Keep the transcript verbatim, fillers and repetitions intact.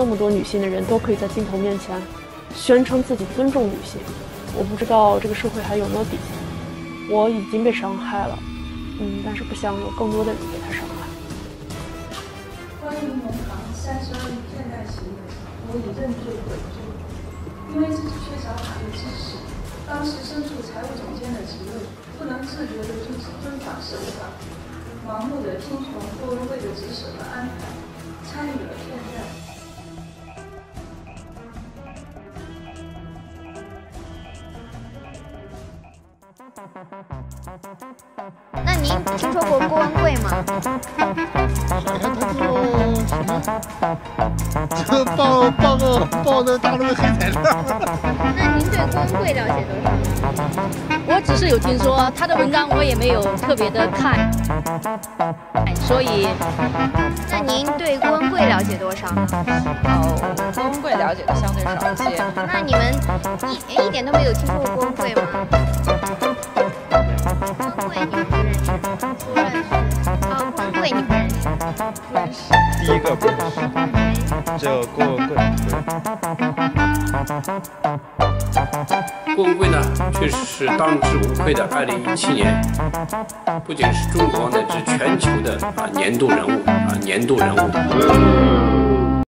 那么多女性的人都可以在镜头面前宣称自己尊重女性。我不知道这个社会还有没有底线。我已经被伤害了，嗯，但是不想有更多的人被他伤害。 关于农行三十二亿骗贷行为，我已认罪悔罪，因为自己缺少法律知识，当时身处财务总监的职位，不能自觉地遵遵法守法，盲目地听从郭文贵的指使和安排，参与了骗贷。 那您听说过郭文贵吗？ 这报报个报那大陆的黑材料。 那您对郭文贵了解多少呢？ 我只是有听说他的文章，我也没有特别的看，所以。 那您对郭文贵了解多少呢？ 哦，郭文贵了解的相对少一些。 那你们一一点都没有听说过郭文贵吗？郭文贵你们不认识？不认识。哦，郭文贵你不认识？ 不认识。 第一个不认识，只有郭文贵。 郭文贵呢，确实是当之无愧的二零一七年，不仅是中国乃至全球的啊年度人物啊年度人物。